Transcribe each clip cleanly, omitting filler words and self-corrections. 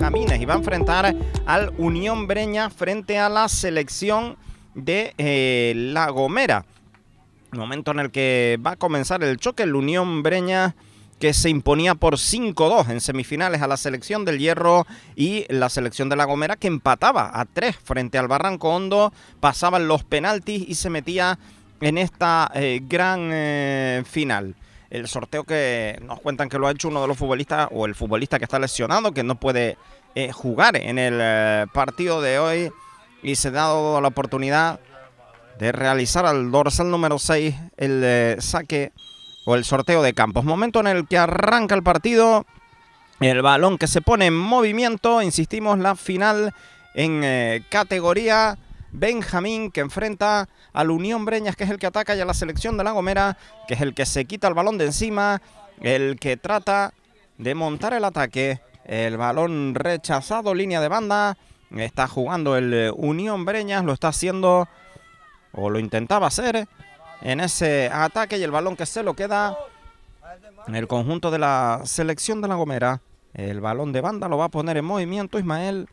Benjamines y va a enfrentar al Unión Breñas frente a la selección de La Gomera. Momento en el que va a comenzar el choque, el Unión Breñas que se imponía por 5-2 en semifinales a la selección del Hierro, y la selección de La Gomera que empataba a 3 frente al Barranco Hondo, pasaban los penaltis y se metía en esta gran final. El sorteo que nos cuentan que lo ha hecho uno de los futbolistas, o el futbolista que está lesionado, que no puede jugar en el partido de hoy, y se ha dado la oportunidad de realizar al dorsal número 6 el saque o el sorteo de campos. Momento en el que arranca el partido, el balón que se pone en movimiento. Insistimos, la final en categoría Benjamín, que enfrenta al Unión Breñas, que es el que ataca, y a la selección de La Gomera, que es el que se quita el balón de encima, el que trata de montar el ataque. El balón rechazado, línea de banda. Está jugando el Unión Breñas, lo está haciendo, o lo intentaba hacer, en ese ataque, y el balón que se lo queda en el conjunto de la selección de La Gomera. El balón de banda lo va a poner en movimiento Ismael,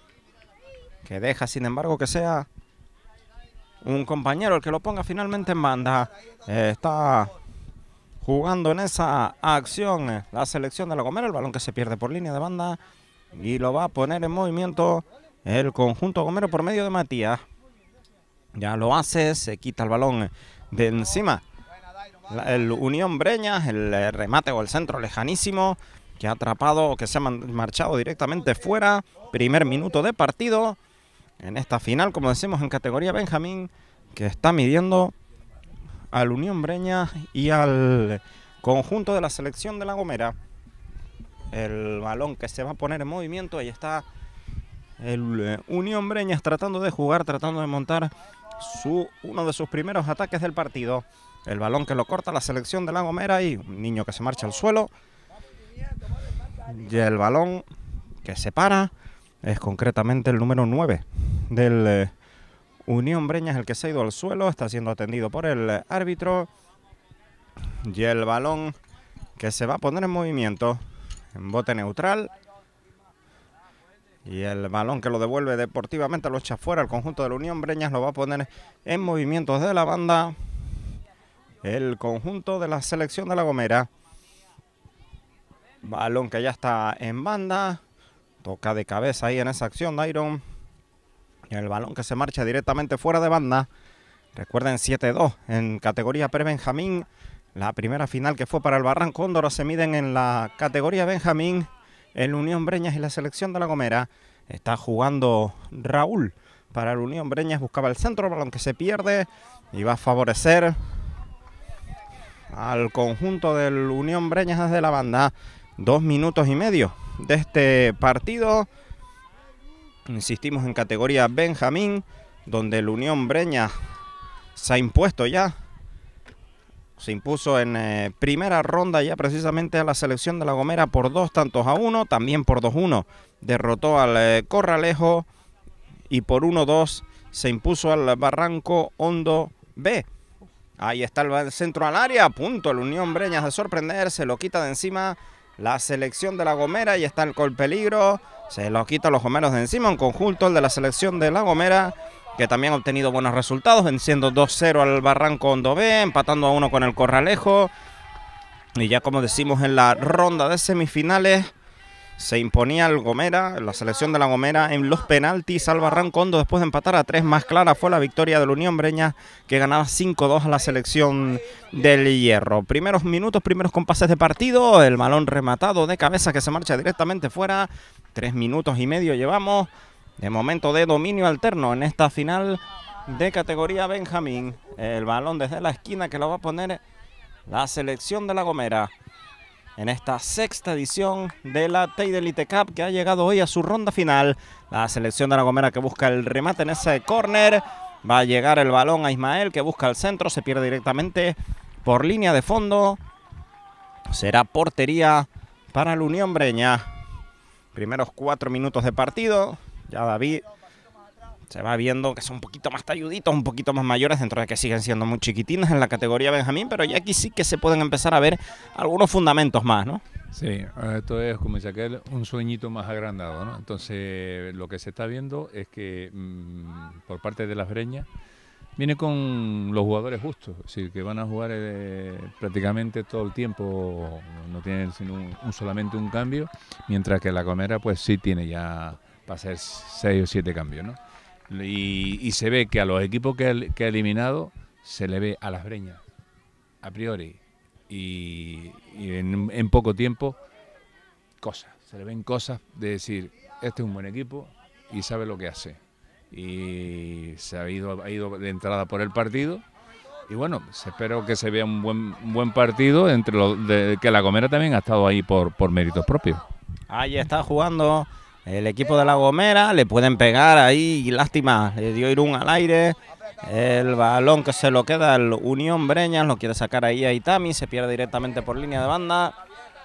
que deja sin embargo que sea un compañero el que lo ponga finalmente en banda. Está jugando en esa acción la selección de La Gomera, el balón que se pierde por línea de banda, y lo va a poner en movimiento el conjunto gomero por medio de Matías. Ya lo hace, se quita el balón de encima el Unión Breñas, el remate o el centro lejanísimo que ha atrapado, que se ha marchado directamente fuera. Primer minuto de partido en esta final, como decimos, en categoría Benjamín, que está midiendo al Unión Breñas y al conjunto de la selección de La Gomera. El balón que se va a poner en movimiento, ahí está el Unión Breñas tratando de jugar, tratando de montar uno de sus primeros ataques del partido. El balón que lo corta la selección de La Gomera, y un niño que se marcha al suelo. Y el balón que se para es concretamente el número 9 del Unión Breñas, el que se ha ido al suelo. Está siendo atendido por el árbitro. Y el balón que se va a poner en movimiento en bote neutral. Y el balón que lo devuelve deportivamente, lo echa fuera el conjunto de la Unión Breñas, lo va a poner en movimientos de la banda el conjunto de la selección de La Gomera. Balón que ya está en banda, toca de cabeza ahí en esa acción Dairon. Y el balón que se marcha directamente fuera de banda. Recuerden, 7-2 en categoría pre-Benjamín. La primera final que fue para el Barranco Hondo, ahora se miden en la categoría Benjamín el Unión Breñas y la selección de La Gomera. Está jugando Raúl para el Unión Breñas, buscaba el centro, balón que se pierde, y va a favorecer al conjunto del Unión Breñas desde la banda. 2 minutos y medio de este partido. Insistimos, en categoría Benjamín, donde el Unión Breñas se ha impuesto ya. Se impuso en primera ronda ya precisamente a la selección de La Gomera por 2-1, también por 2-1 derrotó al Corralejo, y por 1-2 se impuso al Barranco Hondo B. Ahí está el centro al área, a punto el Unión Breñas de sorprender, se lo quita de encima la selección de La Gomera, y está el peligro, se lo quita a los gomeros de encima, un conjunto el de la selección de La Gomera, que también ha obtenido buenos resultados, venciendo 2-0 al Barranco Hondo B, empatando a 1 con el Corralejo. Y ya, como decimos, en la ronda de semifinales se imponía el Gomera, la selección de La Gomera, en los penaltis al Barranco Hondo. Después de empatar a 3, más clara fue la victoria de la Unión Breñas, que ganaba 5-2 a la selección del Hierro. Primeros minutos, primeros compases de partido, el balón rematado de cabeza que se marcha directamente fuera. 3 minutos y medio llevamos de momento de dominio alterno en esta final de categoría Benjamín. El balón desde la esquina que lo va a poner la selección de La Gomera en esta sexta edición de la Teide Elite Cup, que ha llegado hoy a su ronda final. La selección de La Gomera que busca el remate en ese córner. Va a llegar el balón a Ismael, que busca el centro, se pierde directamente por línea de fondo. Será portería para la Unión Breñas. Primeros 4 minutos de partido. Ya David se va viendo que son un poquito más talluditos, un poquito más mayores, dentro de que siguen siendo muy chiquitines en la categoría Benjamín, pero ya aquí sí que se pueden empezar a ver algunos fundamentos más, ¿no? Sí, esto es, como dice aquel, un sueñito más agrandado, ¿no? Entonces, lo que se está viendo es que por parte de las Breñas viene con los jugadores justos, es decir, que van a jugar prácticamente todo el tiempo, no tienen sino solamente un cambio, mientras que la Gomera pues sí tiene ya para hacer 6 o 7 cambios, ¿no? Y se ve que a los equipos que ha eliminado se le ve a las Breñas, a priori, y en poco tiempo, se le ven cosas de decir, este es un buen equipo y sabe lo que hace. Y se ha ido de entrada por el partido y bueno, espero que se vea un buen partido entre que la Gomera también ha estado ahí por méritos propios. Ahí está jugando el equipo de La Gomera, le pueden pegar ahí, y lástima, le dio Irún al aire. El balón que se lo queda el Unión Breñas, lo quiere sacar ahí a Itami, se pierde directamente por línea de banda.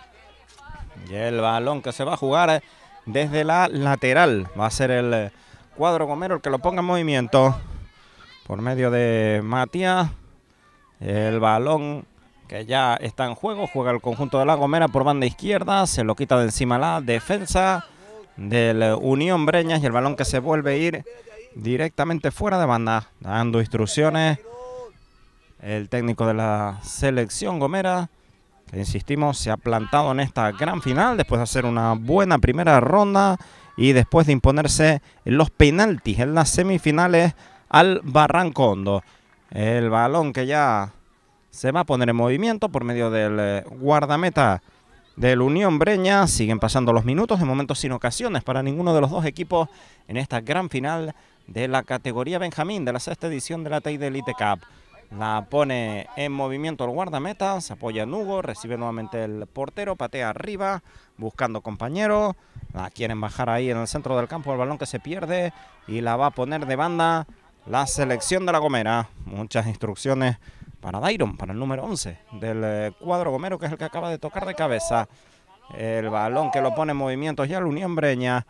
Y el balón que se va a jugar desde la lateral, va a ser el cuadro gomero el que lo ponga en movimiento por medio de Matías. El balón que ya está en juego, juega el conjunto de La Gomera por banda izquierda, se lo quita de encima la defensa del Unión Breñas y el balón que se vuelve a ir directamente fuera de banda, dando instrucciones el técnico de la selección gomera, que insistimos se ha plantado en esta gran final después de hacer una buena primera ronda y después de imponerse en los penaltis en las semifinales al Barranco Hondo. El balón que ya se va a poner en movimiento por medio del guardameta del Unión Breñas. Siguen pasando los minutos, de momento sin ocasiones para ninguno de los dos equipos en esta gran final de la categoría Benjamín de la sexta edición de la TEI de Elite Cup. La pone en movimiento el guardameta, se apoya en Hugo, recibe nuevamente el portero, patea arriba, buscando compañero. La quieren bajar ahí en el centro del campo, el balón que se pierde y la va a poner de banda la selección de La Gomera. Muchas instrucciones para Dairon, para el número 11 del cuadro gomero, que es el que acaba de tocar de cabeza. El balón que lo pone en movimiento ya el Unión Breñas.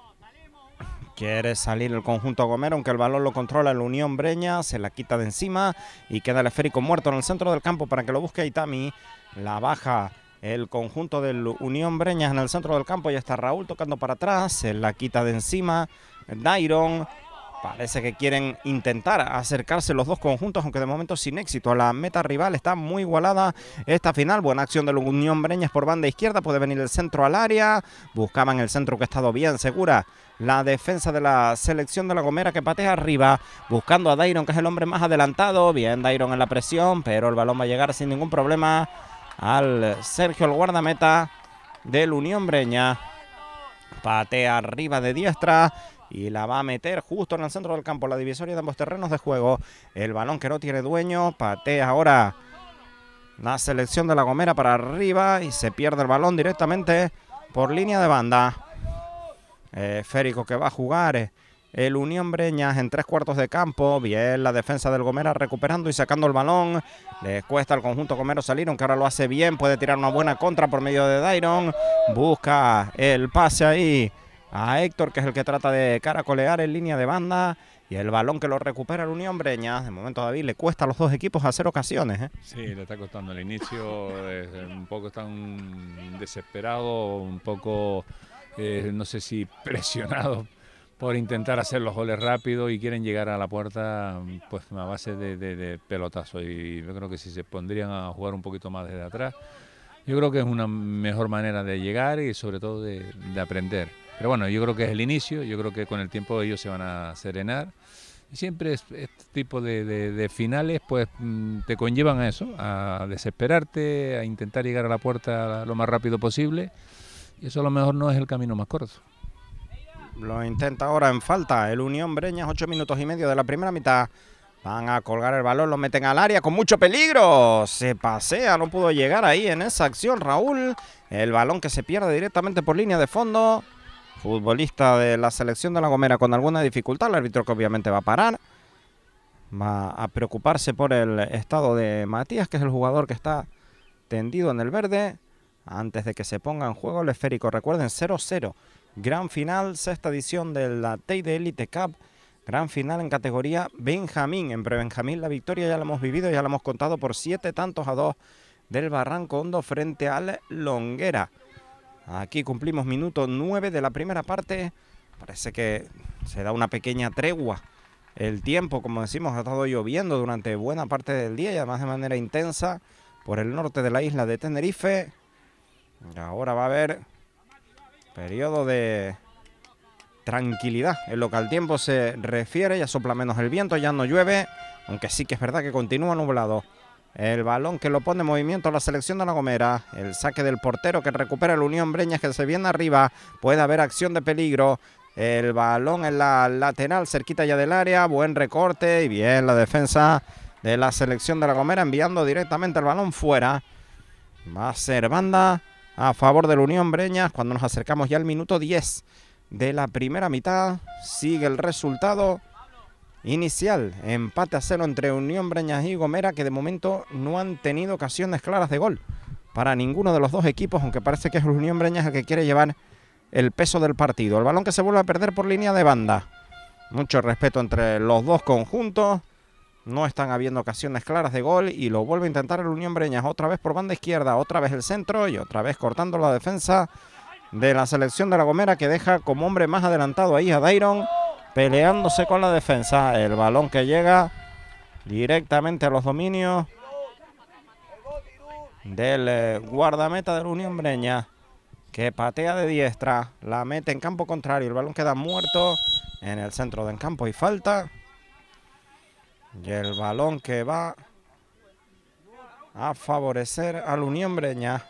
Quiere salir el conjunto gomero, aunque el balón lo controla el Unión Breñas, se la quita de encima y queda el esférico muerto en el centro del campo para que lo busque Itami. La baja el conjunto del Unión Breñas en el centro del campo, ya está Raúl tocando para atrás, se la quita de encima Dairon. Parece que quieren intentar acercarse los dos conjuntos, aunque de momento sin éxito. A la meta rival está muy igualada esta final. Buena acción del Unión Breñas por banda izquierda. Puede venir el centro al área. Buscaban el centro que ha estado bien segura la defensa de la selección de La Gomera, que patea arriba, buscando a Dairon, que es el hombre más adelantado. Bien Dairon en la presión, pero el balón va a llegar sin ningún problema al Sergio, el guardameta del Unión Breñas. Patea arriba de diestra y la va a meter justo en el centro del campo, la divisoria de ambos terrenos de juego. El balón que no tiene dueño, patea ahora la selección de La Gomera para arriba y se pierde el balón directamente por línea de banda. Esférico que va a jugar el Unión Breñas en 3/4 de campo. Bien la defensa del Gomera recuperando y sacando el balón. Le cuesta al conjunto gomero salir, aunque ahora lo hace bien. Puede tirar una buena contra por medio de Dairon. Busca el pase ahí a Héctor, que es el que trata de caracolear en línea de banda. Y el balón que lo recupera el Unión Breñas. De momento, David, le cuesta a los dos equipos hacer ocasiones. Sí, le está costando el inicio. Un poco están desesperados, un poco, no sé si presionados por intentar hacer los goles rápido y quieren llegar a la puerta pues a base de pelotazo. Y yo creo que si se pondrían a jugar un poquito más desde atrás, yo creo que es una mejor manera de llegar y sobre todo de aprender. Pero bueno, yo creo que es el inicio, yo creo que con el tiempo ellos se van a serenar. Y siempre este tipo de finales pues te conllevan a eso, a desesperarte, a intentar llegar a la puerta lo más rápido posible. Y eso a lo mejor no es el camino más corto. Lo intenta ahora en falta el Unión Breñas, 8 minutos y medio de la primera mitad. Van a colgar el balón, lo meten al área con mucho peligro. Se pasea, no pudo llegar ahí en esa acción Raúl. El balón que se pierde directamente por línea de fondo. Futbolista de la selección de La Gomera con alguna dificultad. El árbitro que obviamente va a parar. Va a preocuparse por el estado de Matías, que es el jugador que está tendido en el verde. Antes de que se ponga en juego el esférico. Recuerden, 0-0. Gran final, sexta edición de la TEI de Elite Cup. Gran final en categoría Benjamín. En Prebenjamín la victoria ya la hemos vivido, ya la hemos contado por 7-2 del Barranco Hondo frente al Longuera. Aquí cumplimos minuto 9 de la primera parte. Parece que se da una pequeña tregua. El tiempo, como decimos, ha estado lloviendo durante buena parte del día y además de manera intensa por el norte de la isla de Tenerife. Ahora va a haber periodo de tranquilidad en lo que al tiempo se refiere. Ya sopla menos el viento, ya no llueve, aunque sí que es verdad que continúa nublado. El balón que lo pone en movimiento la selección de La Gomera. El saque del portero que recupera el Unión Breñas, que se viene arriba. Puede haber acción de peligro. El balón en la lateral, cerquita ya del área. Buen recorte y bien la defensa de la selección de La Gomera, enviando directamente el balón fuera. Va a ser banda a favor del Unión Breñas cuando nos acercamos ya al minuto 10 de la primera mitad. Sigue el resultado inicial, empate a 0 entre Unión Breñas y Gomera, que de momento no han tenido ocasiones claras de gol para ninguno de los dos equipos, aunque parece que es el Unión Breñas el que quiere llevar el peso del partido. El balón que se vuelve a perder por línea de banda. Mucho respeto entre los dos conjuntos. No están habiendo ocasiones claras de gol y lo vuelve a intentar el Unión Breñas. Otra vez por banda izquierda, otra vez el centro y otra vez cortando la defensa de la selección de La Gomera, que deja como hombre más adelantado ahí a Dairon, peleándose con la defensa. El balón que llega directamente a los dominios del guardameta del Unión Breñas, que patea de diestra, la mete en campo contrario. El balón queda muerto en el centro del campo y falta. Y el balón que va a favorecer al Unión Breñas.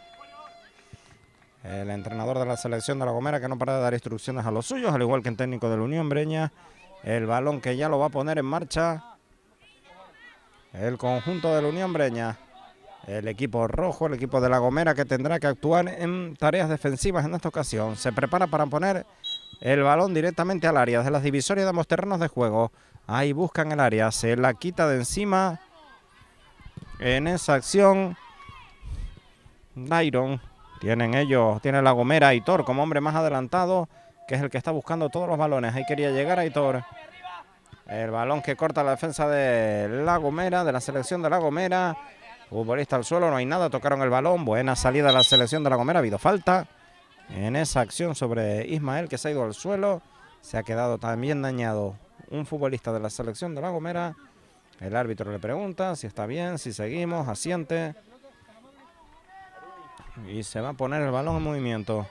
El entrenador de la selección de La Gomera, que no para de dar instrucciones a los suyos, al igual que el técnico del Unión Breñas. El balón que ya lo va a poner en marcha el conjunto del Unión Breñas. El equipo rojo, el equipo de La Gomera, que tendrá que actuar en tareas defensivas en esta ocasión. Se prepara para poner el balón directamente al área, desde las divisorias de ambos terrenos de juego. Ahí buscan el área, se la quita de encima en esa acción Dairon. Tiene La Gomera Aitor como hombre más adelantado, que es el que está buscando todos los balones. Ahí quería llegar Aitor. El balón que corta la defensa de La Gomera, de la selección de La Gomera. Futbolista al suelo, no hay nada, tocaron el balón. Buena salida de la selección de La Gomera, ha habido falta en esa acción sobre Ismael, que se ha ido al suelo. Se ha quedado también dañado un futbolista de la selección de La Gomera. El árbitro le pregunta si está bien, si seguimos, asiente. Y se va a poner el balón en movimiento.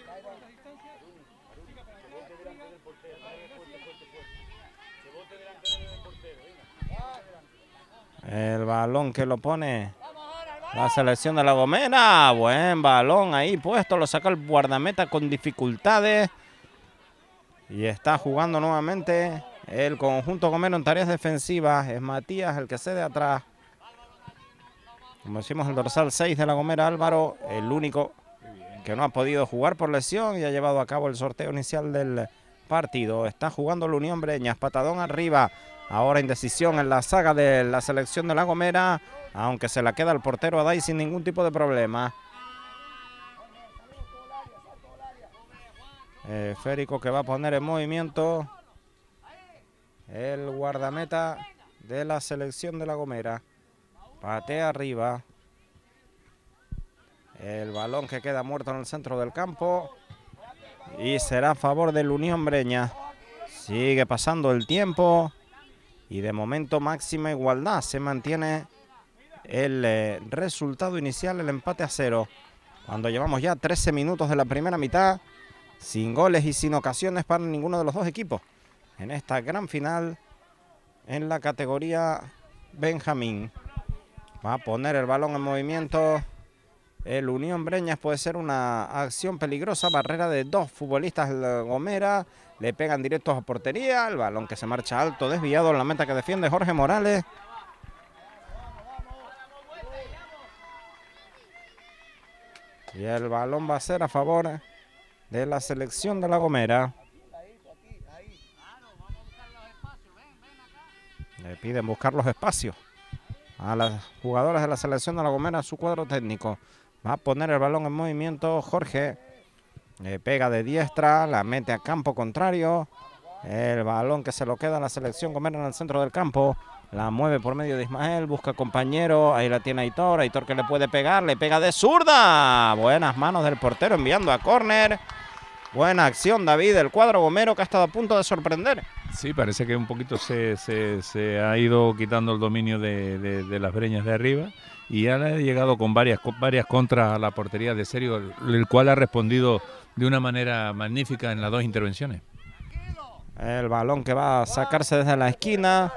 El balón que lo pone la selección de La Gomera. Buen balón ahí puesto. Lo saca el guardameta con dificultades. Y está jugando nuevamente el conjunto gomero en tareas defensivas. Es Matías el que cede atrás. Como decimos, el dorsal 6 de La Gomera, Álvaro, el único que no ha podido jugar por lesión y ha llevado a cabo el sorteo inicial del partido. Está jugando la Unión Breñas, patadón arriba. Ahora indecisión en la saga de la selección de La Gomera, aunque se la queda el portero Adai sin ningún tipo de problema. Férico que va a poner en movimiento el guardameta de la selección de La Gomera. Patea arriba. El balón que queda muerto en el centro del campo. Y será a favor del Unión Breñas. Sigue pasando el tiempo. Y de momento máxima igualdad. Se mantiene el resultado inicial, el empate a 0. Cuando llevamos ya 13 minutos de la primera mitad. Sin goles y sin ocasiones para ninguno de los dos equipos. En esta gran final en la categoría Benjamín. Va a poner el balón en movimiento el Unión Breñas. Puede ser una acción peligrosa. Barrera de dos futbolistas de Gomera. Le pegan directos a portería. El balón que se marcha alto, desviado en la meta que defiende Jorge Morales. Y el balón va a ser a favor de la selección de La Gomera. Le piden buscar los espacios a las jugadoras de la selección de La Gomera, su cuadro técnico. Va a poner el balón en movimiento Jorge. Le pega de diestra, la mete a campo contrario. El balón que se lo queda a la selección Gomera en el centro del campo. La mueve por medio de Ismael, busca compañero, ahí la tiene Aitor, Aitor que le puede pegar, le pega de zurda. Buenas manos del portero enviando a córner. Buena acción, David, el cuadro gomero que ha estado a punto de sorprender. Sí, parece que un poquito se ha ido quitando el dominio de las breñas de arriba y ya le ha llegado con varias contras a la portería de Serio, el cual ha respondido de una manera magnífica en las dos intervenciones. El balón que va a sacarse desde la esquina.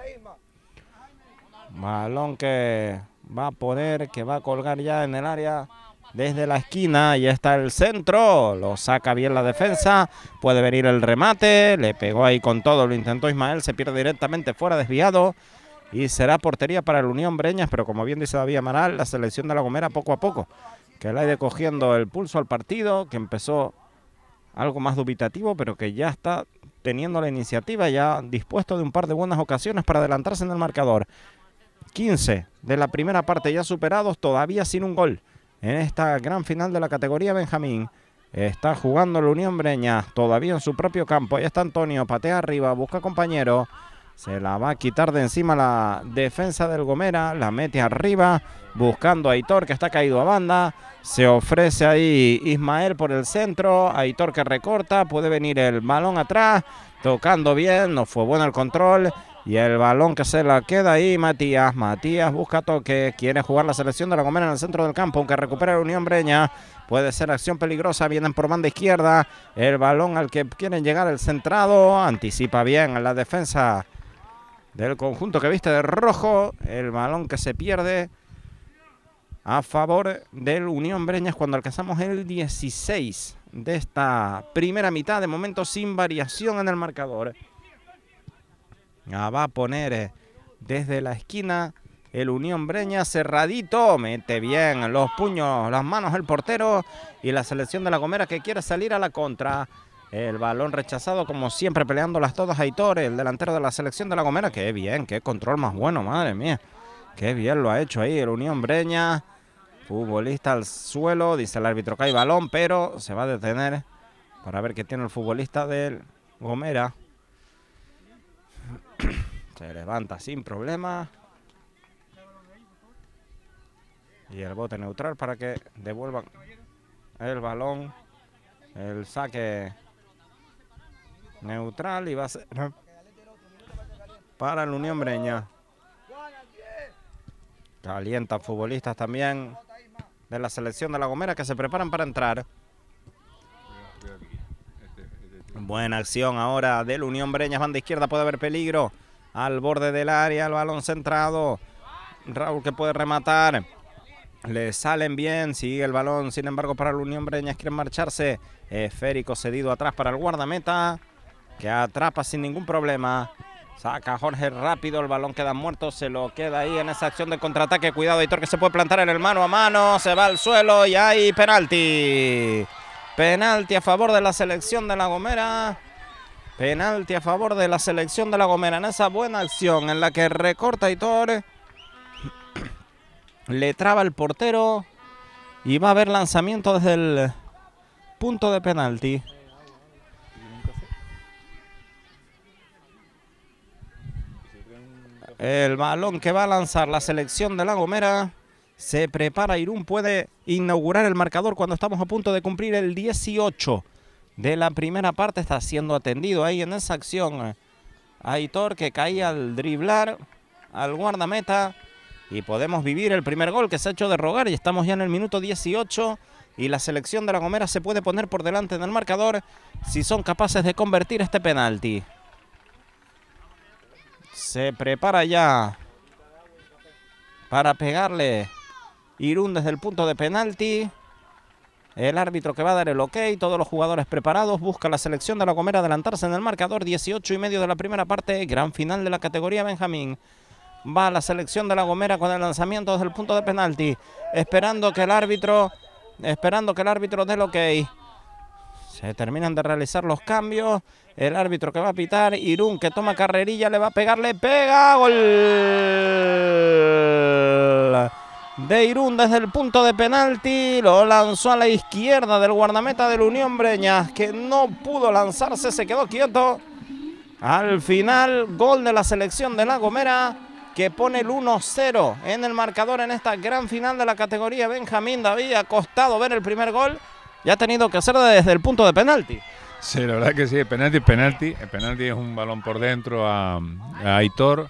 Balón que va a poner, que va a colgar ya en el área desde la esquina. Y está el centro, lo saca bien la defensa, puede venir el remate, le pegó ahí con todo, lo intentó Ismael, se pierde directamente fuera, desviado. Y será portería para el Unión Breñas, pero como bien dice David Amaral, la selección de La Gomera poco a poco, que le ha ido cogiendo el pulso al partido, que empezó algo más dubitativo, pero que ya está teniendo la iniciativa, ya dispuesto de un par de buenas ocasiones para adelantarse en el marcador. 15 de la primera parte ya superados, todavía sin un gol en esta gran final de la categoría Benjamín. Está jugando la Unión Breñas todavía en su propio campo. Ahí está Antonio, patea arriba, busca compañero. Se la va a quitar de encima la defensa del Gomera, la mete arriba, buscando a Aitor que está caído a banda. Se ofrece ahí Ismael por el centro, Aitor que recorta, puede venir el balón atrás, tocando bien, no fue bueno el control. Y el balón que se la queda ahí Matías busca toque, quiere jugar la selección de La Gomera en el centro del campo, aunque recupera la Unión Breña. Puede ser acción peligrosa, vienen por banda izquierda, el balón al que quieren llegar el centrado, anticipa bien la defensa del conjunto que viste de rojo, el balón que se pierde a favor del Unión Breñas cuando alcanzamos el 16 de esta primera mitad, de momento sin variación en el marcador. Va a poner desde la esquina el Unión Breñas, cerradito, mete bien los puños, las manos el portero y la selección de La Gomera que quiere salir a la contra. El balón rechazado como siempre peleándolas todas Aitor, el delantero de la selección de La Gomera. Qué bien, qué control más bueno, madre mía. Qué bien lo ha hecho ahí el Unión Breñas. Futbolista al suelo, dice el árbitro que hay balón, pero se va a detener para ver qué tiene el futbolista del Gomera. Se levanta sin problema. Y el bote neutral para que devuelvan el balón. El saque neutral y va a ser para el Unión Breñas. Calientan futbolistas también de la selección de La Gomera que se preparan para entrar. Buena acción ahora del Unión Breñas, banda izquierda, puede haber peligro. Al borde del área, el balón centrado. Raúl que puede rematar. Le salen bien, sigue el balón, sin embargo para la Unión Breñas quieren marcharse. Esférico cedido atrás para el guardameta, que atrapa sin ningún problema. Saca Jorge rápido, el balón queda muerto, se lo queda ahí en esa acción de contraataque. Cuidado, Aitor que se puede plantar en el mano a mano, se va al suelo y hay penalti. Penalti a favor de la selección de La Gomera. Penalti a favor de la selección de La Gomera en esa buena acción en la que recorta Aitor. Le traba el portero y va a haber lanzamiento desde el punto de penalti. El balón que va a lanzar la selección de La Gomera. Se prepara Irún, puede inaugurar el marcador cuando estamos a punto de cumplir el 18 de la primera parte. Está siendo atendido ahí en esa acción Aitor, que caía al driblar al guardameta. Y podemos vivir el primer gol que se ha hecho de rogar. Y estamos ya en el minuto 18. Y la selección de La Gomera se puede poner por delante en el marcador si son capaces de convertir este penalti. Se prepara ya para pegarle Irún desde el punto de penalti. El árbitro que va a dar el ok. Todos los jugadores preparados. Busca la selección de La Gomera adelantarse en el marcador. 18:30 de la primera parte. Gran final de la categoría Benjamín. Va la selección de La Gomera con el lanzamiento desde el punto de penalti. Esperando que el árbitro dé el ok. Se terminan de realizar los cambios. El árbitro que va a pitar. Irún que toma carrerilla. Le va a pegar. Le pega. Gol de Irún desde el punto de penalti. Lo lanzó a la izquierda del guardameta del Unión Breñas, que no pudo lanzarse. Se quedó quieto. Al final, gol de la selección de La Gomera. que pone el 1-0 en el marcador en esta gran final de la categoría Benjamín David. Ha costado ver el primer gol y ha tenido que hacerlo desde el punto de penalti. Sí, la verdad que sí, el penalti es un balón por dentro a Aitor.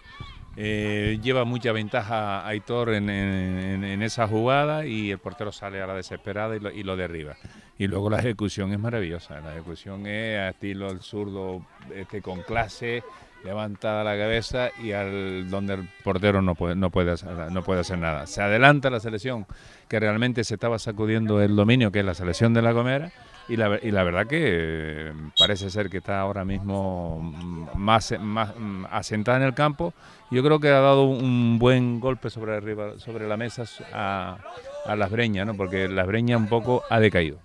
Lleva mucha ventaja a Aitor en esa jugada y el portero sale a la desesperada y lo derriba. Y luego la ejecución es maravillosa, la ejecución es a estilo el zurdo con clase, levanta la cabeza y donde el portero no puede hacer nada. Se adelanta la selección que realmente se estaba sacudiendo el dominio, que es la selección de La Gomera. Y la verdad que parece ser que está ahora mismo más asentada en el campo. Yo creo que ha dado un buen golpe sobre la mesa a Las Breñas, ¿no? Porque Las Breñas un poco ha decaído.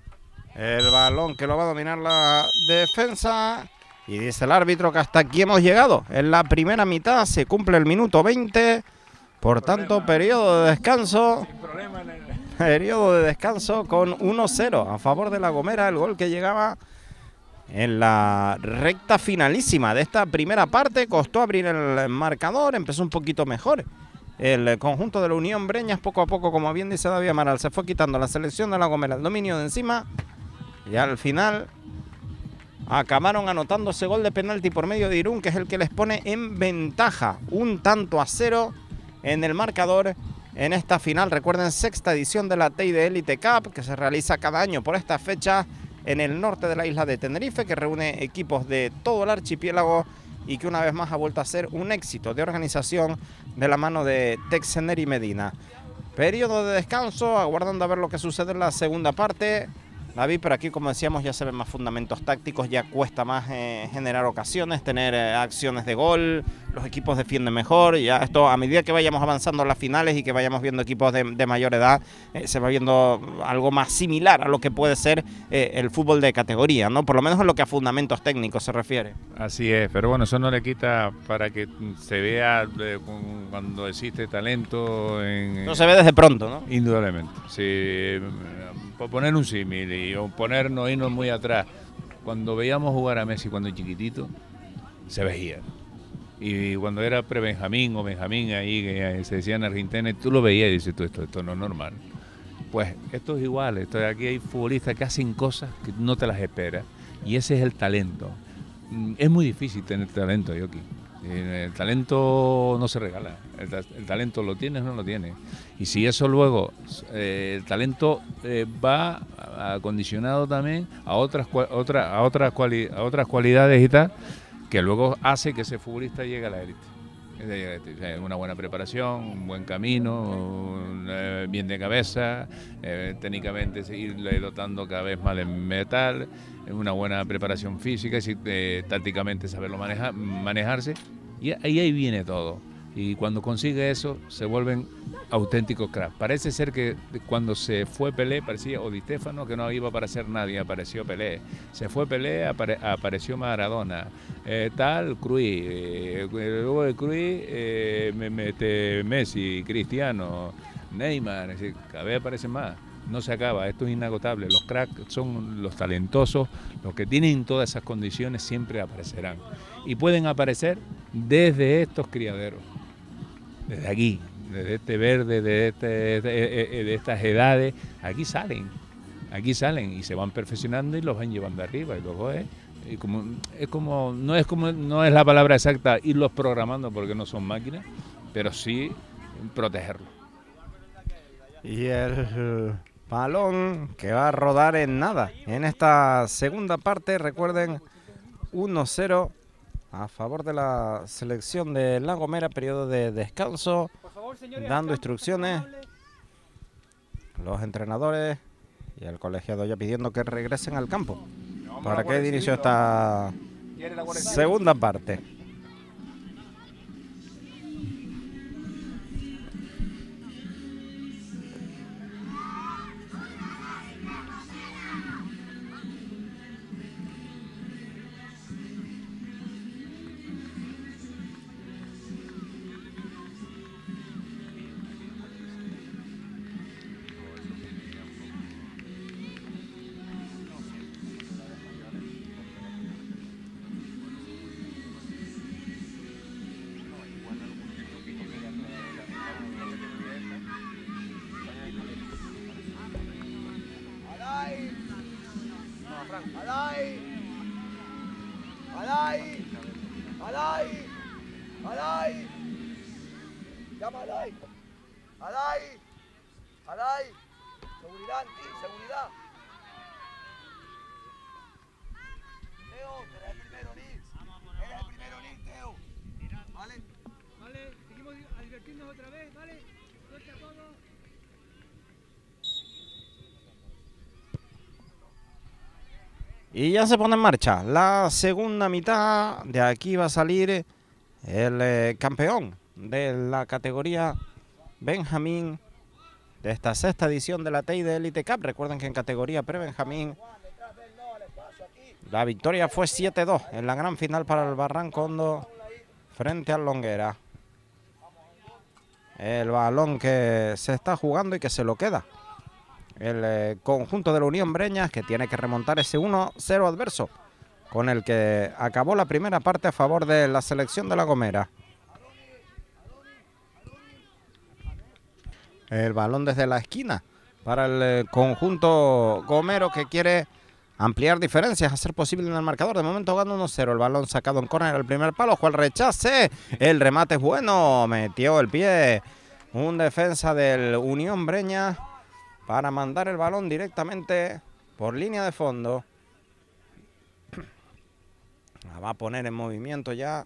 El balón que lo va a dominar la defensa. Y dice el árbitro que hasta aquí hemos llegado. En la primera mitad se cumple el minuto 20. Por tanto, periodo de descanso. Sin problema. Periodo de descanso con 1-0 a favor de La Gomera, el gol que llegaba en la recta finalísima de esta primera parte. Costó abrir el marcador, empezó un poquito mejor el conjunto de la Unión Breñas, poco a poco, como bien dice David Amaral, se fue quitando la selección de La Gomera el dominio de encima y al final acabaron anotando ese gol de penalti por medio de Irún, que es el que les pone en ventaja, 1-0 en el marcador. En esta final, recuerden, sexta edición de la Teide Elite Cup, que se realiza cada año por esta fecha en el norte de la isla de Tenerife, que reúne equipos de todo el archipiélago y que una vez más ha vuelto a ser un éxito de organización de la mano de Texener y Medina. Periodo de descanso, aguardando a ver lo que sucede en la segunda parte. David, pero aquí, como decíamos, ya se ven más fundamentos tácticos, ya cuesta más generar ocasiones, tener acciones de gol, los equipos defienden mejor, ya esto a medida que vayamos avanzando en las finales y que vayamos viendo equipos de mayor edad, se va viendo algo más similar a lo que puede ser el fútbol de categoría, ¿no? Por lo menos en lo que a fundamentos técnicos se refiere. Así es, pero bueno, eso no le quita para que se vea cuando existe talento. No se ve desde pronto, ¿no? Indudablemente, sí. Por poner un símil y irnos muy atrás, cuando veíamos jugar a Messi cuando chiquitito, se veía. Y cuando era pre-Benjamín o Benjamín ahí, que se decían Argentina, tú lo veías y dices, esto no es normal. Pues esto es igual, aquí hay futbolistas que hacen cosas que no te las esperas y ese es el talento. Es muy difícil tener talento, Yoki. El talento no se regala, el talento lo tienes o no lo tienes. Y si eso luego, el talento va acondicionado también a otras cualidades y tal, que luego hace que ese futbolista llegue a la élite. Una buena preparación, un buen camino, bien de cabeza, técnicamente seguirle dotando cada vez más de metal, una buena preparación física, tácticamente saberlo manejarse, y ahí viene todo. Y cuando consigue eso, se vuelven auténticos cracks. Parece ser que cuando se fue Pelé, parecía o Di Stéfano, que no iba a aparecer nadie, apareció Pelé. Se fue Pelé, apareció Maradona. Cruyff. Luego de Cruyff, Messi, Cristiano, Neymar. Es decir, cada vez aparecen más. No se acaba, esto es inagotable. Los cracks son los talentosos, los que tienen todas esas condiciones siempre aparecerán. Y pueden aparecer desde estos criaderos. Desde aquí, desde este verde, de estas edades, aquí salen y se van perfeccionando y los van llevando arriba y luego no es la palabra exacta irlos programando porque no son máquinas, pero sí protegerlos. Y el balón que va a rodar en nada en esta segunda parte, recuerden, 1-0 a favor de la selección de La Gomera, periodo de descanso, dando instrucciones los entrenadores y el colegiado ya pidiendo que regresen al campo para que dé inicio esta segunda parte. Alay. Alay. Alay. Alay. Llama Alay. Alay. Alay. Seguridad, sí, seguridad. Teo, eres el primero en ir. Eres el primero en ir, Teo. ¿Vale? Vale, seguimos a divertirnos otra vez, ¿vale? Suerte a todos. Y ya se pone en marcha la segunda mitad. De aquí va a salir el campeón de la categoría Benjamín de esta sexta edición de la Teide Elite Cup. Recuerden que en categoría pre-Benjamín la victoria fue 7-2 en la gran final para el Barranco Hondo frente al Longuera. El balón que se está jugando y que se lo queda el conjunto de la Unión Breñas, que tiene que remontar ese 1-0 adverso con el que acabó la primera parte a favor de la selección de La Gomera. El balón desde la esquina para el conjunto gomero, que quiere ampliar diferencias, hacer posible en el marcador. De momento gana 1-0. El balón sacado en córner al primer palo. Ojo al rechace. El remate es bueno. Metió el pie un defensa del Unión Breña para mandar el balón directamente por línea de fondo. La va a poner en movimiento ya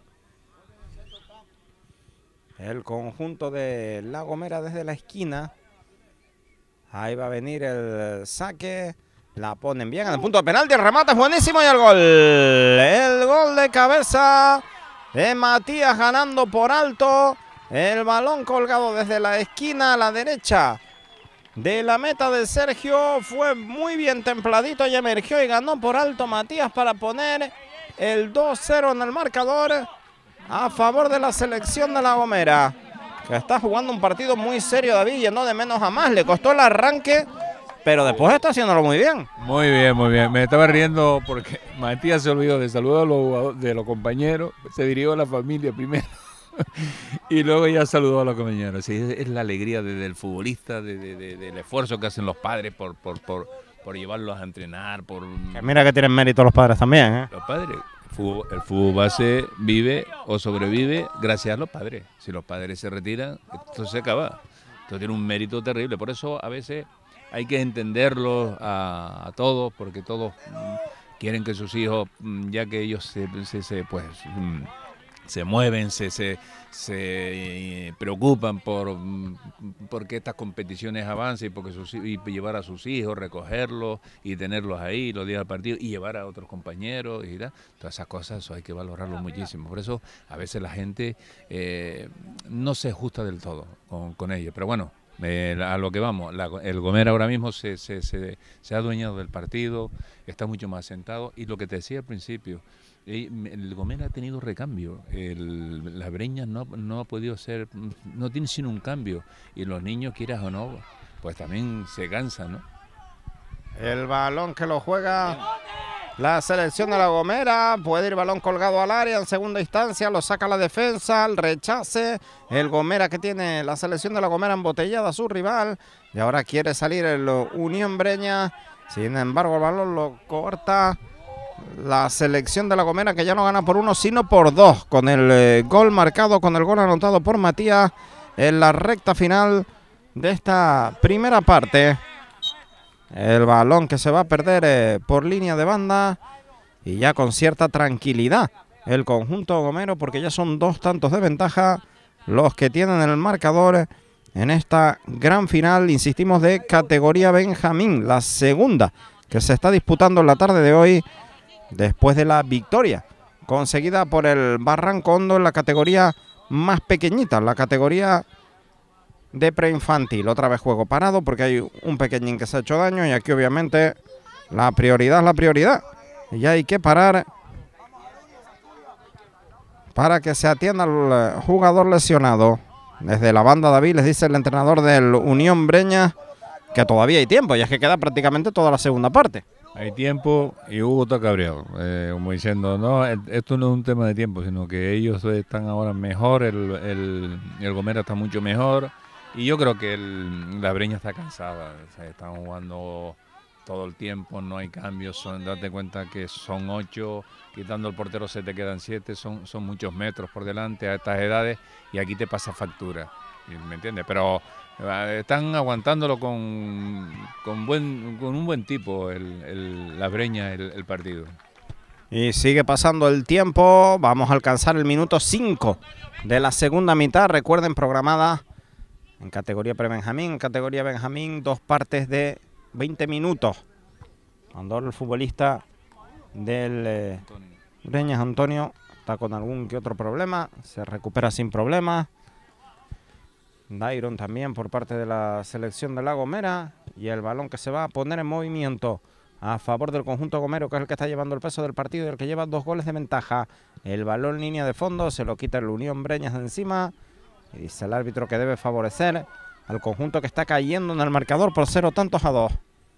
el conjunto de La Gomera desde la esquina. Ahí va a venir el saque. La ponen bien en el punto de penalti. El remate es buenísimo y el gol. El gol de cabeza de Matías, ganando por alto. El balón colgado desde la esquina a la derecha de la meta de Sergio. Fue muy bien templadito y emergió y ganó por alto Matías para poner el 2-0 en el marcador a favor de la selección de La Gomera, que está jugando un partido muy serio. David, yendo de menos a más. Le costó el arranque, pero después está haciéndolo muy bien. Muy bien, muy bien. Me estaba riendo porque Matías se olvidó de saludar de los compañeros, se dirigió a la familia primero y luego ya saludó a los compañeros. Sí, es la alegría del futbolista, del esfuerzo que hacen los padres por llevarlos a entrenar. Que mira que tienen mérito los padres también, ¿eh? Los padres. El fútbol base vive o sobrevive gracias a los padres. Si los padres se retiran, esto se acaba. Esto tiene un mérito terrible. Por eso a veces hay que entenderlos a todos, porque todos quieren que sus hijos, ya que ellos se mueven, se preocupan porque estas competiciones avancen y llevar a sus hijos, recogerlos y tenerlos ahí los días del partido y llevar a otros compañeros y tal. Todas esas cosas, eso hay que valorarlo muchísimo. Por eso a veces la gente no se ajusta del todo con ello. Pero bueno, a lo que vamos, el Gomera ahora mismo se ha adueñado del partido, está mucho más sentado, y lo que te decía al principio, el Gomera ha tenido recambio, las Breñas no ha podido ser, no tiene sino un cambio, y los niños, quieras o no, pues también se cansan, ¿no? El balón que lo juega la selección de La Gomera, puede ir balón colgado al área en segunda instancia, lo saca la defensa, el rechace, el Gomera, que tiene la selección de La Gomera embotellada a su rival, y ahora quiere salir el Unión Breña. Sin embargo el balón lo corta la selección de La Gomera, que ya no gana por 1 sino por 2, con el gol marcado, con el gol anotado por Matías en la recta final de esta primera parte. El balón que se va a perder por línea de banda, y ya con cierta tranquilidad el conjunto gomero, porque ya son 2 tantos de ventaja los que tienen el marcador en esta gran final, insistimos, de categoría Benjamín, la segunda que se está disputando en la tarde de hoy, después de la victoria conseguida por el Barranco Hondo en la categoría más pequeñita, la categoría de preinfantil. Otra vez juego parado porque hay un pequeñín que se ha hecho daño, y aquí obviamente la prioridad es la prioridad, y hay que parar para que se atienda al jugador lesionado. Desde la banda, David, les dice el entrenador del Unión Breña que todavía hay tiempo, y es que queda prácticamente toda la segunda parte. Hay tiempo, y Hugo está cabreado, como diciendo, no, esto no es un tema de tiempo, sino que ellos están ahora mejor, el Gomera está mucho mejor, y yo creo que la Breña está cansada. O sea, están jugando todo el tiempo, no hay cambios, date cuenta que son 8, quitando el portero se te quedan 7, son muchos metros por delante a estas edades y aquí te pasa factura, ¿me entiendes? Pero están aguantándolo con un buen tipo la Breña el partido. Y sigue pasando el tiempo, vamos a alcanzar el minuto 5 de la segunda mitad, recuerden, programada en categoría prebenjamín, en categoría benjamín, 2 partes de 20 minutos. Cuando el futbolista del Breñas, Antonio, está con algún que otro problema, se recupera sin problemas. Dairon también por parte de la selección de La Gomera, y el balón que se va a poner en movimiento a favor del conjunto gomero, que es el que está llevando el peso del partido y el que lleva 2 goles de ventaja. El balón en línea de fondo, se lo quita el Unión Breñas de encima y dice el árbitro que debe favorecer al conjunto que está cayendo en el marcador por 0-2.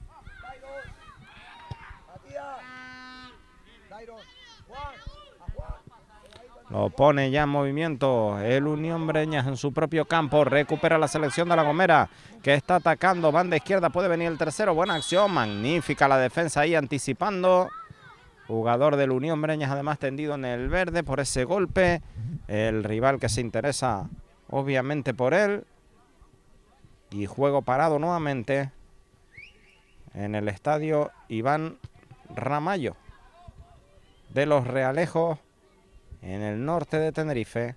Lo pone ya en movimiento el Unión Breñas en su propio campo. Recupera la selección de La Gomera, que está atacando. Banda izquierda, puede venir el tercero. Buena acción, magnífica la defensa ahí anticipando. Jugador del Unión Breñas además tendido en el verde por ese golpe. El rival que se interesa obviamente por él. Y juego parado nuevamente en el estadio Iván Ramallo de Los Realejos, en el norte de Tenerife,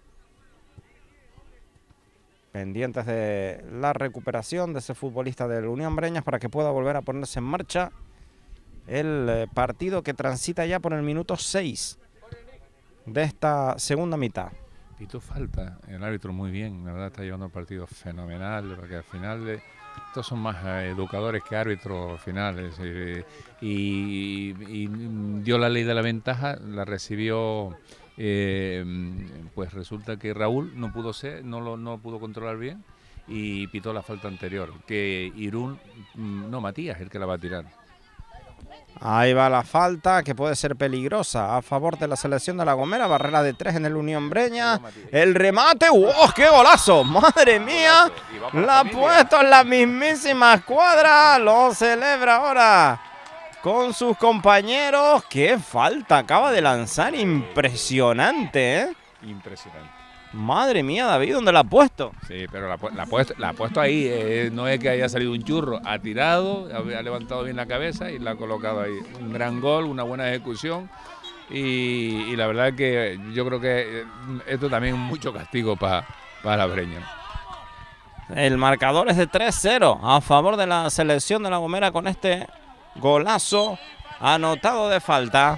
pendientes de la recuperación de ese futbolista del Unión Breñas para que pueda volver a ponerse en marcha el partido que transita ya por el minuto 6 de esta segunda mitad. Pito falta, el árbitro muy bien, la verdad está llevando el partido fenomenal, porque al final estos son más educadores que árbitros al final, y dio la ley de la ventaja, la recibió. Pues resulta que Raúl no lo pudo controlar bien y pitó la falta anterior, que Irún, no, Matías, el que la va a tirar. Ahí va la falta, que puede ser peligrosa a favor de la selección de La Gomera. Barrera de 3 en el Unión Breñas. El remate, ¡wow! ¡Qué golazo! ¡Madre mía! La ha puesto en la mismísima escuadra. Lo celebra ahora con sus compañeros. ¡Qué falta acaba de lanzar! Impresionante, ¿eh? Impresionante. Madre mía, David, ¿dónde la ha puesto? Sí, pero la ha puesto ahí, no es que haya salido un churro, ha tirado, ha levantado bien la cabeza y la ha colocado ahí. Un gran gol, una buena ejecución y la verdad que yo creo que esto también es mucho castigo para la Breña. El marcador es de 3-0 a favor de la selección de La Gomera con este golazo anotado de falta.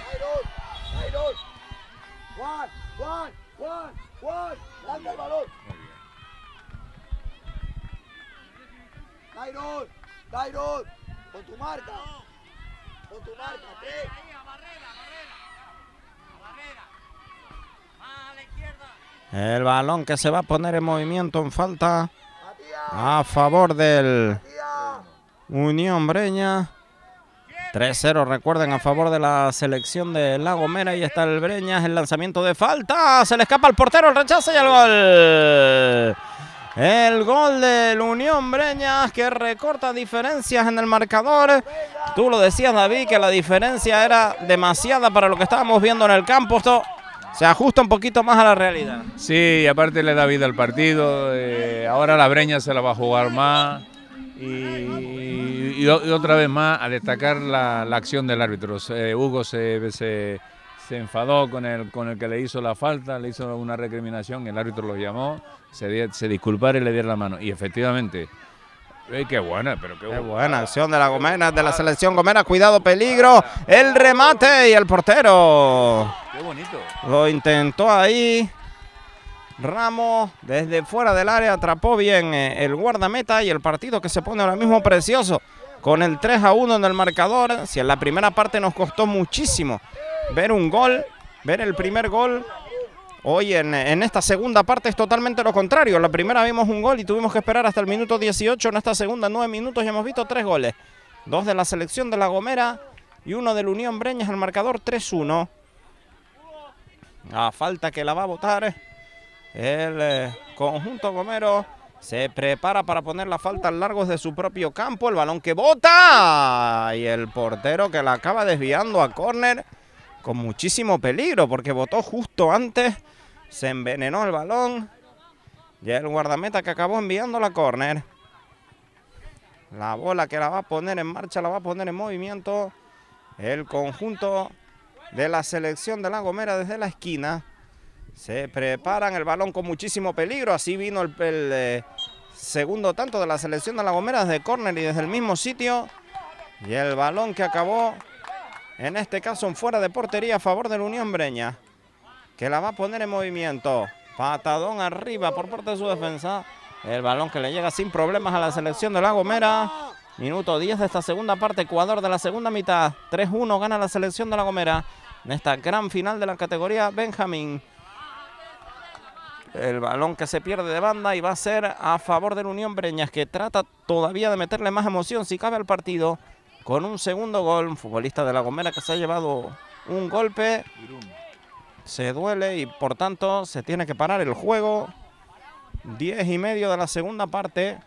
Juan, el balón. Dairon, con tu marca. Con tu marca, El balón que se va a poner en movimiento en falta a favor del Unión Breñas. 3-0, recuerden, a favor de la selección de La Gomera. Ahí está el Breñas, el lanzamiento de falta. Se le escapa al portero, el rechazo y el gol. El gol del Unión Breñas, que recorta diferencias en el marcador. Tú lo decías, David, que la diferencia era demasiada para lo que estábamos viendo en el campo. Esto se ajusta un poquito más a la realidad. Sí, aparte le da vida al partido. Ahora la Breña se la va a jugar más. Y otra vez más a destacar la acción del árbitro. Hugo se enfadó con el que le hizo la falta, le hizo una recriminación, el árbitro lo llamó, se disculparon y le dieron la mano. Y efectivamente, qué buena, pero qué buena acción de La Gomera, de la selección Gomera. Cuidado, peligro, el remate y el portero. Qué bonito. Lo intentó ahí Ramos, desde fuera del área atrapó bien el guardameta, y el partido que se pone ahora mismo precioso con el 3-1 en el marcador. Si en la primera parte nos costó muchísimo ver un gol, ver el primer gol, hoy en esta segunda parte es totalmente lo contrario. En la primera vimos un gol y tuvimos que esperar hasta el minuto 18. En esta segunda, 9 minutos, ya hemos visto 3 goles. 2 de la selección de La Gomera y 1 del Unión Breñas. El marcador 3-1. A falta que la va a botar el conjunto gomero, Se prepara para poner la falta al largo de su propio campo. El balón que bota. Y el portero que la acaba desviando a córner con muchísimo peligro porque botó justo antes. Se envenenó el balón. Y el guardameta que acabó enviando la córner. La bola que la va a poner en marcha, la va a poner en movimiento el conjunto de la selección de La Gomera desde la esquina. Se preparan el balón con muchísimo peligro. Así vino el segundo tanto de la selección de La Gomera desde córner y desde el mismo sitio. Y el balón que acabó, en este caso, en fuera de portería a favor de la Unión Breña, que la va a poner en movimiento. Patadón arriba por parte de su defensa. El balón que le llega sin problemas a la selección de La Gomera. Minuto 10 de esta segunda parte, Ecuador de la segunda mitad. 3-1 gana la selección de La Gomera en esta gran final de la categoría Benjamín. El balón que se pierde de banda y va a ser a favor de la Unión Breñas, que trata todavía de meterle más emoción si cabe al partido con un segundo gol. Un futbolista de La Gomera que se ha llevado un golpe. Se duele y por tanto se tiene que parar el juego. 10:30 de la segunda parte.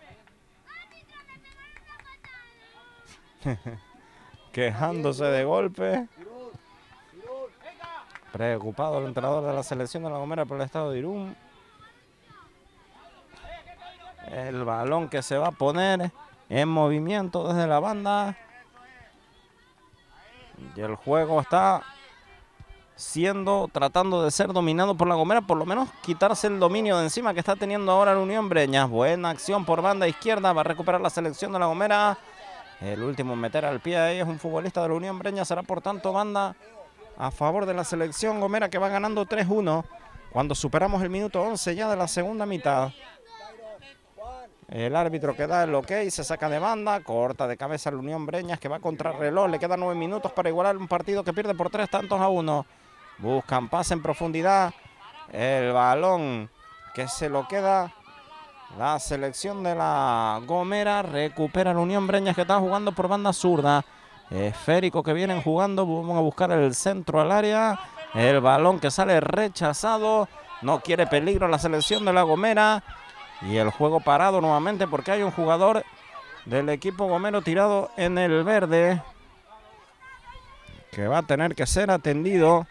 Quejándose de golpe. Preocupado el entrenador de la selección de La Gomera por el estado de Irún. El balón que se va a poner en movimiento desde la banda. Y el juego está tratando de ser dominado por La Gomera, por lo menos quitarse el dominio de encima que está teniendo ahora la Unión Breñas. Buena acción por banda izquierda, va a recuperar la selección de La Gomera. El último en meter al pie ahí es un futbolista de la Unión Breñas, será por tanto banda a favor de la selección Gomera, que va ganando 3-1 cuando superamos el minuto 11 ya de la segunda mitad. El árbitro que da el ok, se saca de banda, corta de cabeza la Unión Breñas, que va contra reloj. Le quedan 9 minutos para igualar un partido que pierde por 3-1. Buscan pase en profundidad. El balón que se lo queda la selección de La Gomera. Recupera la Unión Breñas, que está jugando por banda zurda. Esférico que vienen jugando. Vamos a buscar el centro al área. El balón que sale rechazado. No quiere peligro la selección de La Gomera. Y el juego parado nuevamente porque hay un jugador del equipo gomero tirado en el verde, que va a tener que ser atendido.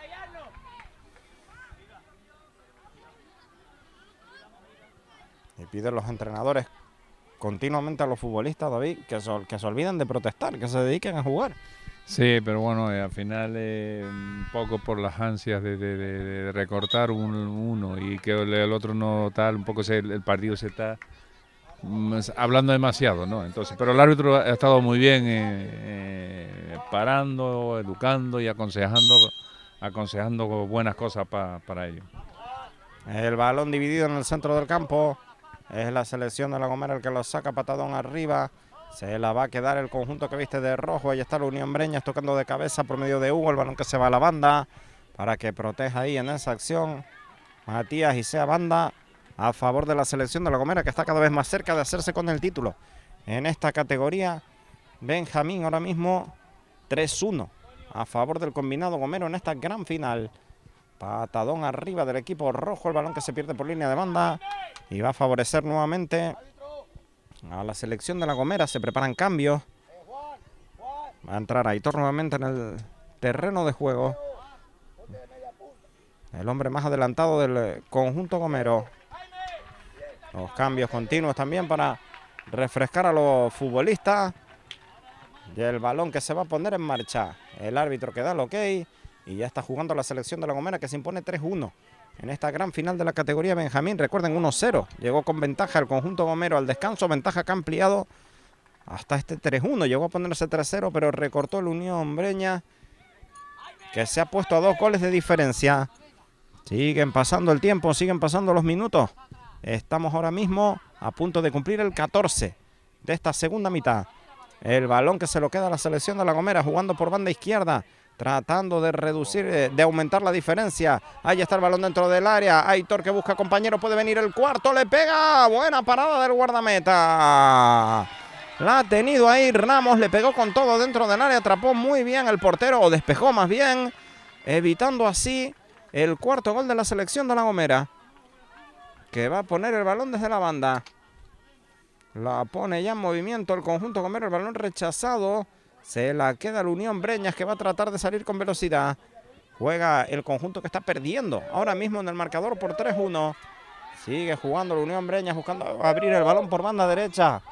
Y piden los entrenadores continuamente a los futbolistas, David, que se olviden de protestar, que se dediquen a jugar. Sí, pero bueno, al final un poco por las ansias de recortar uno y que el otro no tal, un poco el partido se está hablando demasiado, ¿no? Entonces, pero el árbitro ha estado muy bien parando, educando y aconsejando buenas cosas para ellos. El balón dividido en el centro del campo. Es la selección de La Gomera el que lo saca, patadón arriba. Se la va a quedar el conjunto que viste de rojo. Ahí está la Unión Breñas tocando de cabeza por medio de Hugo. El balón que se va a la banda para que proteja ahí en esa acción Matías y sea banda a favor de la selección de La Gomera, que está cada vez más cerca de hacerse con el título en esta categoría Benjamín. Ahora mismo 3-1 a favor del combinado gomero en esta gran final. Patadón arriba del equipo rojo. El balón que se pierde por línea de banda y va a favorecer nuevamente a la selección de La Gomera. Se preparan cambios. Va a entrar Aitor nuevamente en el terreno de juego. El hombre más adelantado del conjunto gomero. Los cambios continuos también para refrescar a los futbolistas. Y el balón que se va a poner en marcha. El árbitro que da el ok. Y ya está jugando la selección de La Gomera, que se impone 3-1 en esta gran final de la categoría Benjamín. Recuerden, 1-0. Llegó con ventaja el conjunto gomero al descanso. Ventaja que ha ampliado hasta este 3-1. Llegó a ponerse 3-0, pero recortó el Unión Breña, que se ha puesto a 2 goles de diferencia. Siguen pasando el tiempo, siguen pasando los minutos. Estamos ahora mismo a punto de cumplir el 14 de esta segunda mitad. El balón que se lo queda a la selección de La Gomera, jugando por banda izquierda, tratando de reducir, de aumentar la diferencia. Ahí está el balón dentro del área. Aitor que busca compañero, puede venir el cuarto, le pega. Buena parada del guardameta. La ha tenido ahí Ramos, le pegó con todo dentro del área, atrapó muy bien el portero, o despejó más bien, evitando así el cuarto gol de la selección de La Gomera. que va a poner el balón desde la banda. La pone ya en movimiento el conjunto Gomera, el balón rechazado. Se la queda la Unión Breñas, que va a tratar de salir con velocidad. Juega el conjunto que está perdiendo ahora mismo en el marcador por 3-1. Sigue jugando la Unión Breñas, buscando abrir el balón por banda derecha.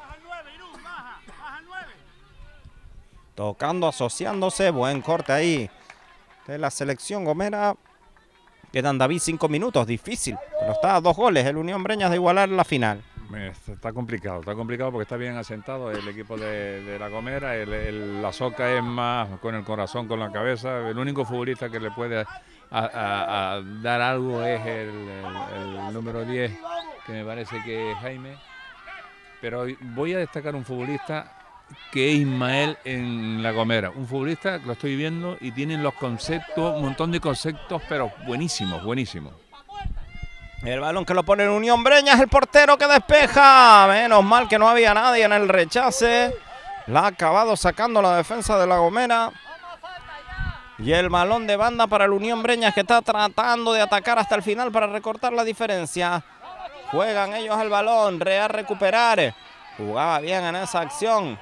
Tocando, asociándose. Buen corte ahí de la selección Gomera. Quedan, David, 5 minutos. Difícil, pero está a 2 goles el Unión Breñas de igualar la final. Está complicado porque está bien asentado el equipo de la Gomera. La Soca es más con el corazón, con la cabeza. El único futbolista que le puede a dar algo es el número 10, que me parece que es Jaime. Pero voy a destacar un futbolista que es Ismael en la Gomera. Un futbolista que lo estoy viendo y tienen los conceptos, un montón de conceptos, pero buenísimos, buenísimos. El balón que lo pone en Unión Breñas, el portero que despeja. Menos mal que no había nadie en el rechace. La ha acabado sacando la defensa de la Gomera. Y el balón de banda para el Unión Breñas, que está tratando de atacar hasta el final para recortar la diferencia. Juegan ellos el balón, a recuperar. Jugaba bien en esa acción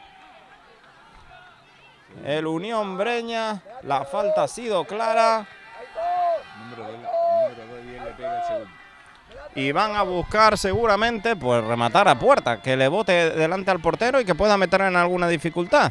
el Unión Breñas. La falta ha sido clara. Y van a buscar seguramente pues rematar a puerta, que le bote delante al portero y que pueda meter en alguna dificultad.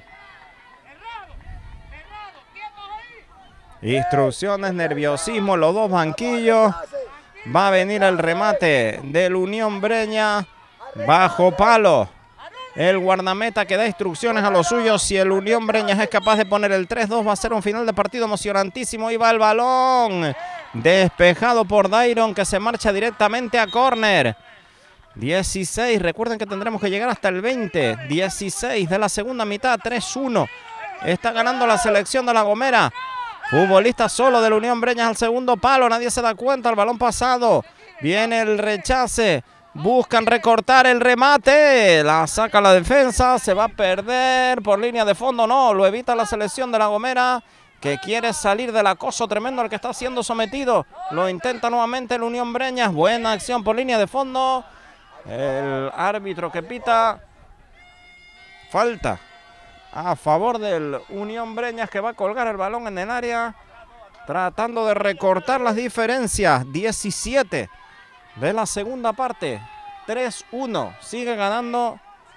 Instrucciones, nerviosismo, los dos banquillos. Va a venir el remate del Unión Breñas bajo palo. El guardameta que da instrucciones a los suyos. Si el Unión Breñas es capaz de poner el 3-2, va a ser un final de partido emocionantísimo. Y va el balón despejado por Dairon, que se marcha directamente a córner. 16, recuerden que tendremos que llegar hasta el 20. 16 de la segunda mitad, 3-1. Está ganando la selección de la Gomera. Futbolista solo de la Unión Breñas al segundo palo, nadie se da cuenta, el balón pasado. Viene el rechace, buscan recortar el remate. La saca la defensa, se va a perder por línea de fondo. No, lo evita la selección de la Gomera, que quiere salir del acoso tremendo al que está siendo sometido. Lo intenta nuevamente el Unión Breñas. Buena acción por línea de fondo. El árbitro que pita falta a favor del Unión Breñas, que va a colgar el balón en el área, tratando de recortar las diferencias. 17 de la segunda parte. 3-1. Sigue ganando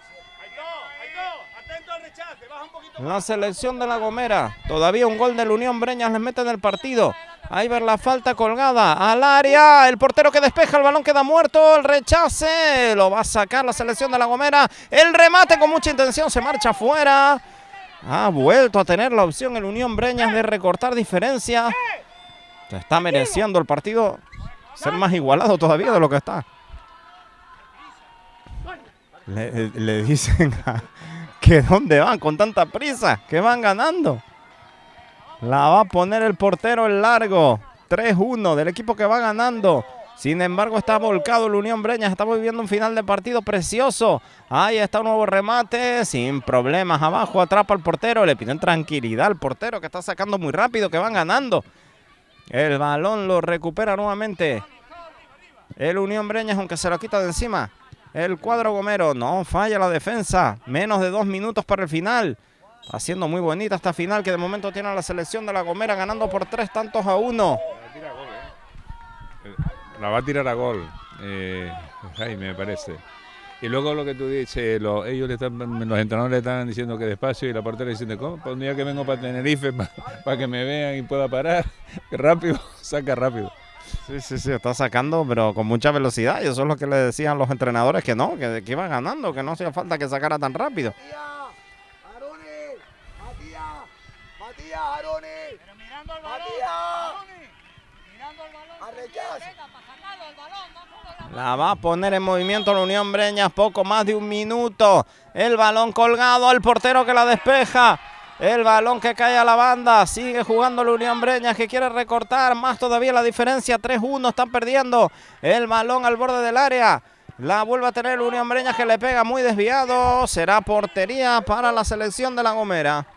la selección de la Gomera. Todavía un gol del Unión Breñas les mete en el partido. Ahí ver la falta colgada al área. El portero que despeja, el balón queda muerto. El rechace lo va a sacar la selección de la Gomera. El remate con mucha intención se marcha fuera. Ha vuelto a tener la opción el Unión Breñas de recortar diferencia. Se está mereciendo el partido ser más igualado todavía de lo que está. Le dicen que dónde van con tanta prisa, que van ganando. La va a poner el portero en largo. 3-1 del equipo que va ganando. Sin embargo, está volcado el Unión Breñas. Estamos viviendo un final de partido precioso. Ahí está un nuevo remate. Sin problemas. Abajo atrapa al portero. Le piden tranquilidad al portero, que está sacando muy rápido, que van ganando. El balón lo recupera nuevamente el Unión Breñas, aunque se lo quita de encima el cuadro gomero. No falla la defensa. Menos de 2 minutos para el final. Está siendo muy bonita esta final, que de momento tiene a la selección de la Gomera ganando por 3-1. La va a tirar a gol, Jaime, me parece. Y luego lo que tú dices, los entrenadores le están diciendo que despacio, y la portera diciendo, ¿cómo? Pues un día que vengo para Tenerife para que me vean y pueda parar, que rápido, saca rápido. Sí, está sacando, pero con mucha velocidad. Y eso es lo que le decían los entrenadores, que no, que iba ganando, que no hacía falta que sacara tan rápido. Matías, Aroni. Pero mirando el balón. Matías. Mirando el balón. Arrechaz. Venga, para sacarlo el balón. No solo la... La va a poner en movimiento la Unión Breñas, poco más de 1 minuto. El balón colgado, al portero que la despeja. El balón que cae a la banda. Sigue jugando la Unión Breñas, que quiere recortar más todavía la diferencia. 3-1, están perdiendo el balón al borde del área. La vuelve a tener la Unión Breñas, que le pega muy desviado. Será portería para la selección de la Gomera.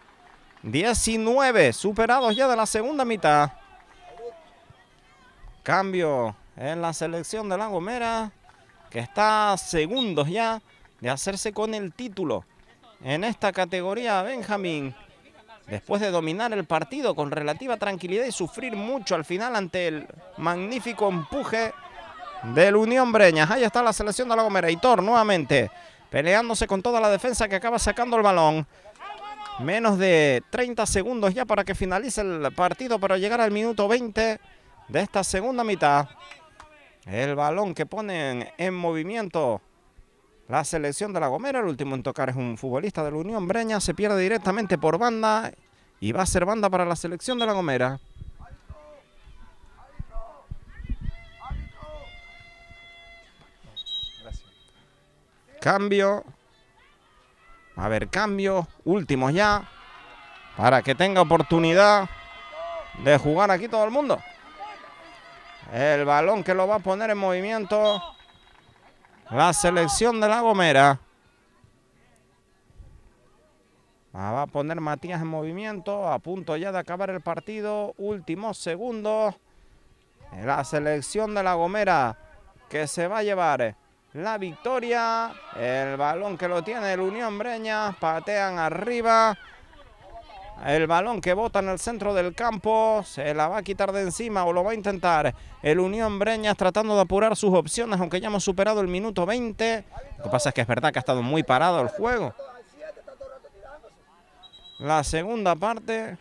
19 superados ya de la segunda mitad. Cambio en la selección de La Gomera, que está a segundos ya de hacerse con el título en esta categoría, Benjamín, después de dominar el partido con relativa tranquilidad y sufrir mucho al final ante el magnífico empuje del Unión Breñas. Ahí está la selección de La Gomera. Hitor nuevamente peleándose con toda la defensa, que acaba sacando el balón. Menos de 30 segundos ya para que finalice el partido, para llegar al minuto 20 de esta segunda mitad. El balón que ponen en movimiento la selección de La Gomera. El último en tocar es un futbolista del Unión Breñas. Se pierde directamente por banda y va a ser banda para la selección de La Gomera. Cambio. A ver, cambio. Últimos ya. Para que tenga oportunidad de jugar aquí todo el mundo. El balón que lo va a poner en movimiento la selección de La Gomera. Va a poner Matías en movimiento. A punto ya de acabar el partido. Últimos segundos. La selección de La Gomera, que se va a llevar la victoria. El balón que lo tiene el Unión Breñas. Patean arriba. El balón que bota en el centro del campo. Se la va a quitar de encima, o lo va a intentar el Unión Breñas, tratando de apurar sus opciones, aunque ya hemos superado el minuto 20. Lo que pasa es que es verdad que ha estado muy parado el juego. La segunda parte.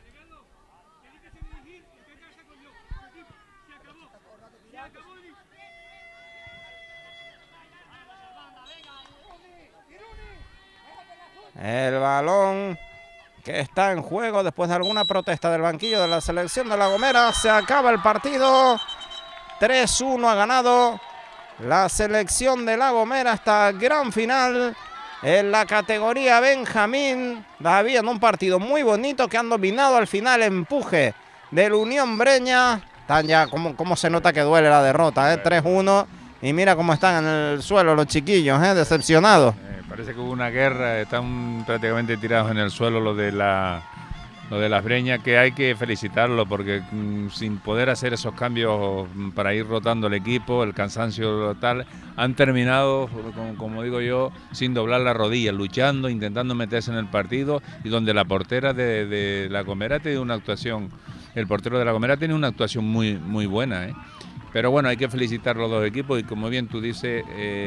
El balón que está en juego después de alguna protesta del banquillo de la selección de La Gomera. Se acaba el partido. 3-1 ha ganado la selección de La Gomera esta gran final en la categoría Benjamín. Había un partido muy bonito que han dominado al final el empuje del Unión Breñas. Están ya, como se nota que duele la derrota, 3-1. Y mira cómo están en el suelo los chiquillos, decepcionados. Parece que hubo una guerra, están prácticamente tirados en el suelo lo de las Breñas, que hay que felicitarlo, porque sin poder hacer esos cambios para ir rotando el equipo, el cansancio tal, han terminado, como digo yo, sin doblar la rodilla, luchando, intentando meterse en el partido, y donde la portera de La Gomera tiene una actuación, el portero de La Gomera tiene una actuación muy, muy buena, Pero bueno, hay que felicitar a los dos equipos, y como bien tú dices,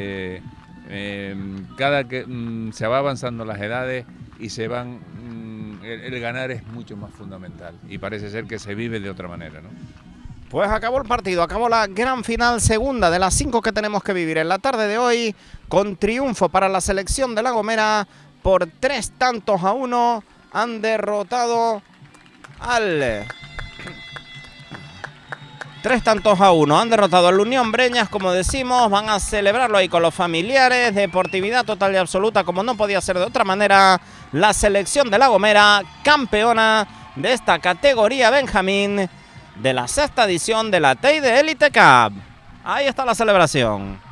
cada que se va avanzando las edades y se van, el ganar es mucho más fundamental, y parece ser que se vive de otra manera, ¿no? Pues acabó el partido, acabó la gran final segunda de las 5 que tenemos que vivir en la tarde de hoy, con triunfo para la selección de La Gomera por 3-1. Han derrotado al 3-1. Han derrotado al Unión Breñas, como decimos. Van a celebrarlo ahí con los familiares. Deportividad total y absoluta, como no podía ser de otra manera. La selección de La Gomera, campeona de esta categoría Benjamín de la 6ª edición de la Teide Elite Cup. Ahí está la celebración.